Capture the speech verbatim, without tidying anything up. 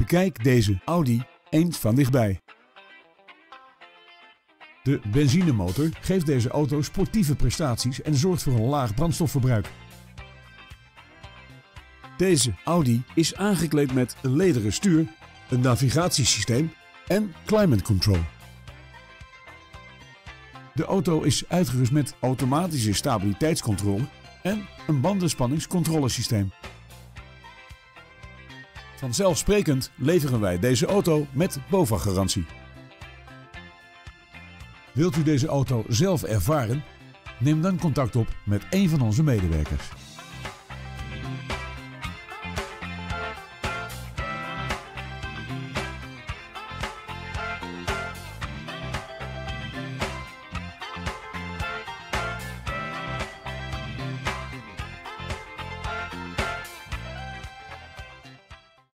Bekijk deze Audi eens van dichtbij. De benzinemotor geeft deze auto sportieve prestaties en zorgt voor een laag brandstofverbruik. Deze Audi is aangekleed met een lederen stuur, een navigatiesysteem en climate control. De auto is uitgerust met automatische stabiliteitscontrole en een bandenspanningscontrolesysteem. Vanzelfsprekend leveren wij deze auto met BOVAG-garantie. Wilt u deze auto zelf ervaren? Neem dan contact op met een van onze medewerkers.